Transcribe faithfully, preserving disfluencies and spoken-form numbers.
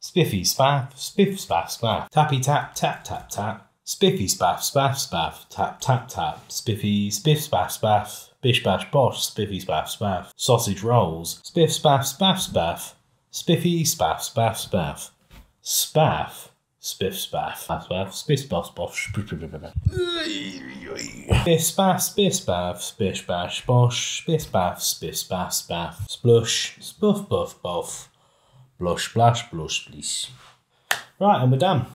Spiffy, Spaff, Spiff, Spaff, Spaff. Tappy, tap, tap, tap, tap. Spiffy, Spaff, Spaff, Spaff. Tap, tap, tap. Spiffy, Spiff, Spaff, Spaff. Bish, bash, bosh. Spiffy, Spaff, Spaff. Sausage rolls. Spiff, Spaff, Spaff, Spaff. Spiffy, Spaff, Spaff, Spaff. Spaff. Spiff, Spaff, Spaff, Spiff, Spaff, Sposh. Spiff, Spaff, Spiff, Spaff, Spish, bash, bosh. Spiff, Spaff, Spiff, Spaff, Spaff. Splush, spuff, buff, buff. Blush, splash, blush, blish. Right, and we're done.